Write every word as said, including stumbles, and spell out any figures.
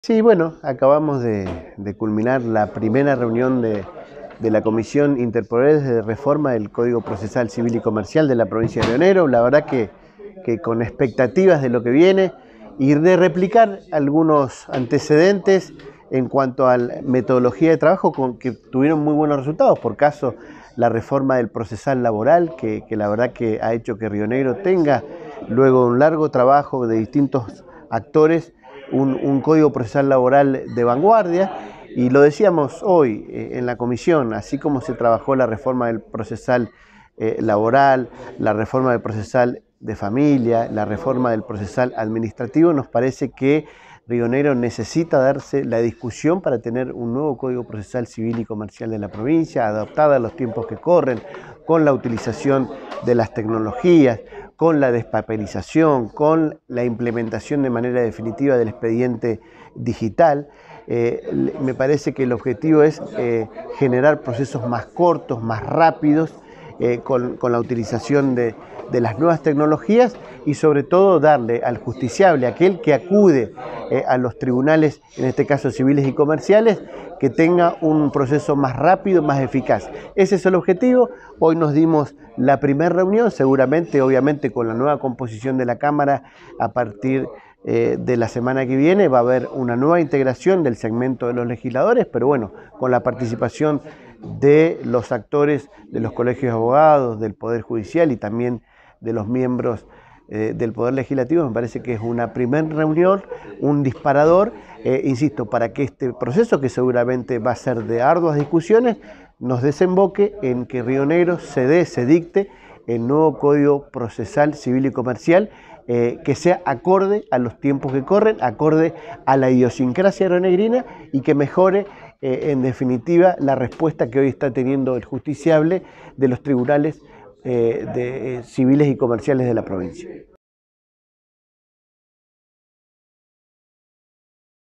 Sí, bueno, acabamos de, de culminar la primera reunión de, de la Comisión Interpoderes de Reforma del Código Procesal Civil y Comercial de la provincia de Río Negro. La verdad que, que con expectativas de lo que viene y de replicar algunos antecedentes en cuanto a la metodología de trabajo con que tuvieron muy buenos resultados. Por caso, la reforma del procesal laboral, que, que la verdad que ha hecho que Río Negro tenga, luego de un largo trabajo de distintos actores, Un, un código procesal laboral de vanguardia, y lo decíamos hoy eh, en la comisión, así como se trabajó la reforma del procesal eh, laboral, la reforma del procesal de familia, la reforma del procesal administrativo, nos parece que Río Negro necesita darse la discusión para tener un nuevo código procesal civil y comercial de la provincia, adaptada a los tiempos que corren, con la utilización de las tecnologías, con la despapelización, con la implementación de manera definitiva del expediente digital. Eh, me parece que el objetivo es eh, generar procesos más cortos, más rápidos, eh, con, con la utilización de, de las nuevas tecnologías, y sobre todo darle al justiciable, aquel que acude eh, a los tribunales, en este caso civiles y comerciales, que tenga un proceso más rápido, más eficaz. Ese es el objetivo. Hoy nos dimos la primera reunión, seguramente, obviamente, con la nueva composición de la Cámara, a partir eh, de la semana que viene va a haber una nueva integración del segmento de los legisladores, pero bueno, con la participación de los actores de los colegios de abogados, del Poder Judicial y también de los miembros eh, del Poder Legislativo. Me parece que es una primera reunión, un disparador, eh, insisto, para que este proceso, que seguramente va a ser de arduas discusiones, nos desemboque en que Río Negro se dé, se dicte el nuevo Código Procesal Civil y Comercial, eh, que sea acorde a los tiempos que corren, acorde a la idiosincrasia rionegrina, y que mejore eh, en definitiva la respuesta que hoy está teniendo el justiciable de los tribunales eh, de, eh, civiles y comerciales de la provincia.